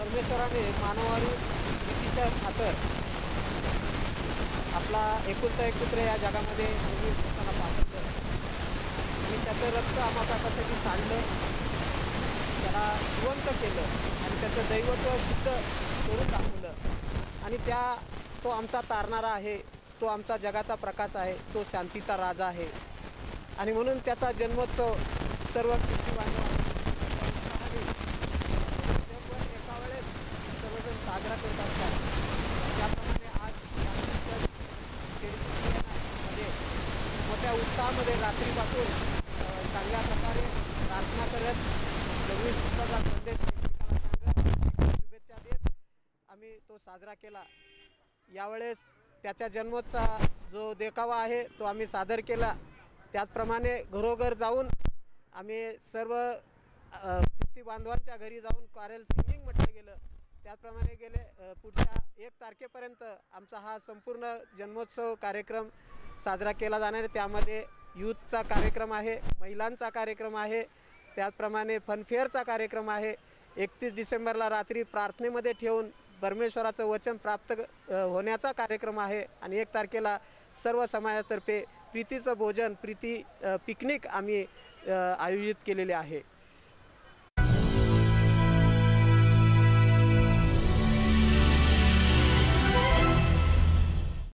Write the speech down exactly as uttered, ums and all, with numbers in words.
परमेश्वराने मानवारी प्रीतीच्या खातर आपला एकुलता एक पुत्र या जगामध्ये निर्मिताना पाठवलं आणि त्याचं रक्त आम्हासाठी सांडलं, त्याला जिवंत केलं आणि त्याचं दैवत्व सिद्ध करून दाखवलं आणि त्या तो आमचा तारणारा आहे, तो आमचा जगाचा प्रकाश आहे, तो शांतीचा राजा आहे. आणि म्हणून त्याचा जन्मोत्सव सर्व एका वेळेस सर्वजण साजरा करत असतात. त्याप्रमाणे आज मध्ये मोठ्या उत्साहामध्ये रात्रीपासून चांगल्या प्रकारे प्रार्थना करत जगवीस पुत्राचा संदेश एकमेकाला सांगत शुभेच्छा देत आम्ही तो साजरा केला. यावेळेस त्याच्या जन्मोत्सव जो देखावा आहे तो आम्ही सादर केला. त्याचप्रमाणे घरोघर जाऊन आम्ही सर्व ख्रिस्ती बांधवांच्या घरी जाऊन कॅरल सिंगिंग म्हटलं गेलं. त्याचप्रमाणे गेले पुढच्या एक तारखेपर्यंत आमचा हा संपूर्ण जन्मोत्सव कार्यक्रम साजरा केला जाणार आहे. त्यामध्ये यूथचा कार्यक्रम आहे, महिलांचा कार्यक्रम आहे, त्याचप्रमाणे फनफेअरचा कार्यक्रम आहे. एकतीस डिसेंबरला रात्री प्रार्थनेमध्ये ठेवून परमेश्वराचं वचन प्राप्त होण्याचा कार्यक्रम आहे आणि एक तारखेला सर्व समाजातर्फे प्रीतीचं भोजन, प्रीती पिकनिक आम्ही आयोजित केलेले आहे.